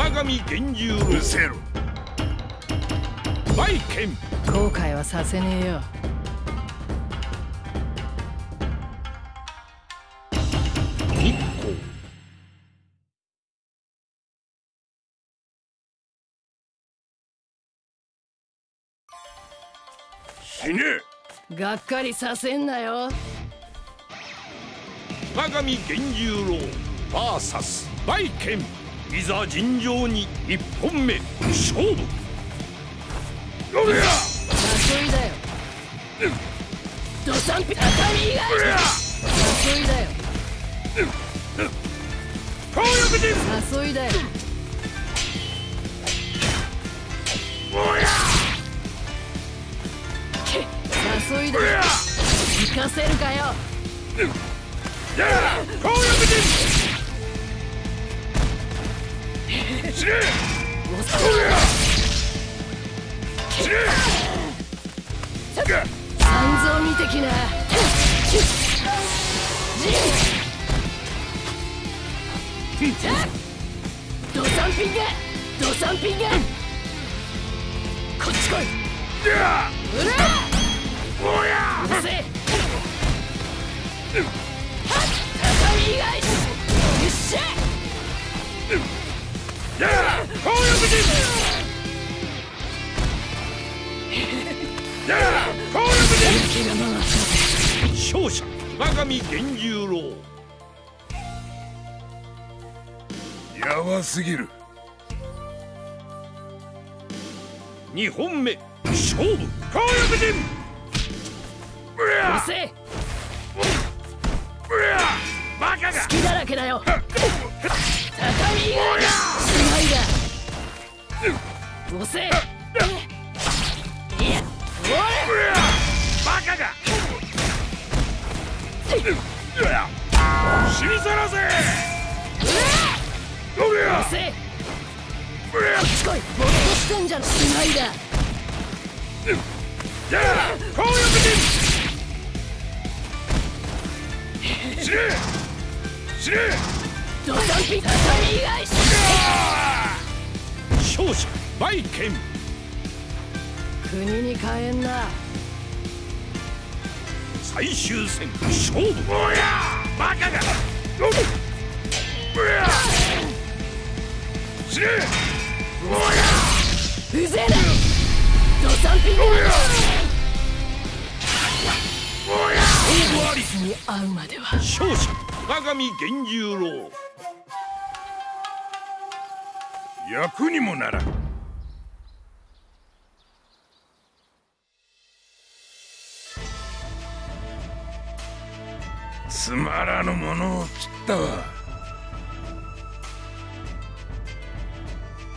我が身源十郎。うせろ。バイケン。 後悔はさせねえよ。 日光。死ね。 がっかりさせんなよ。 我が身源十郎 VS バイケン。いざ尋常に一本目勝負。どれや。 誘いだよ。ドサンピ当たり以外。誘いだよ。 強力人。 誘いだよ。 おや。 誘いだよ。行かせるかよ。 強力人。死ね。死ね。 三蔵見てきな。ドサンピングドサンピング。こっち来い。うらおや。 うるせえ。畳以外。よっしゃ。 強力人。強力人。勝者我が身源十郎。やばすぎる。2本目勝負。強力人。 うるせえ。 バカが。 好きだらけだよ。畳以外。しないだ。うるせえ。いやおい。 バカが。死にさらせ。どれや。 うるせえ。こっち来い。ぼーっとしてんじゃん。しないだ。 強力人。死ね。死ね。 ドサンピ畳以外。 勝者バイケン。 国に帰んな。 最終戦勝負。おやバカが。死ね。おやうぜえな。ドサンピング。 おや終わりに会うまでは。 勝者我が身源十郎。役にもならん。つまらぬものを切ったわ。